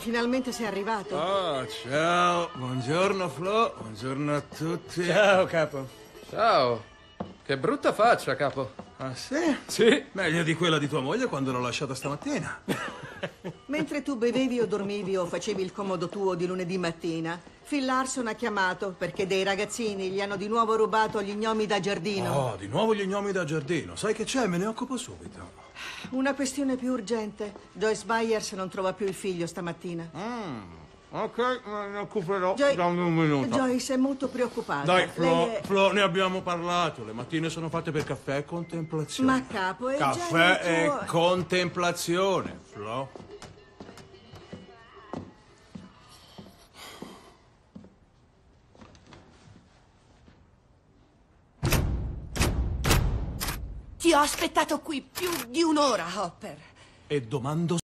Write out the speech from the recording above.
finalmente sei arrivato. Oh, ciao. Buongiorno, Flo. Buongiorno a tutti. Ciao, capo. Ciao. Che brutta faccia, capo. Ah, sì? Sì. Meglio di quella di tua moglie quando l'ho lasciata stamattina. Mentre tu bevevi o dormivi o facevi il comodo tuo di lunedì mattina, Phil Larson ha chiamato perché dei ragazzini gli hanno di nuovo rubato gli gnomi da giardino. Oh, di nuovo gli gnomi da giardino. Sai che c'è? Me ne occupo subito. Una questione più urgente. Joyce Byers non trova più il figlio stamattina. Ok, me ne occuperò. Joy- Dammi un minuto. Joyce è molto preoccupata. Dai, Flo, Lei è... Flo, ne abbiamo parlato. Le mattine sono fatte per caffè e contemplazione. Ma capo, è già Caffè nel tuo... e contemplazione, Flo. Ti ho aspettato qui più di un'ora, Hopper. E domando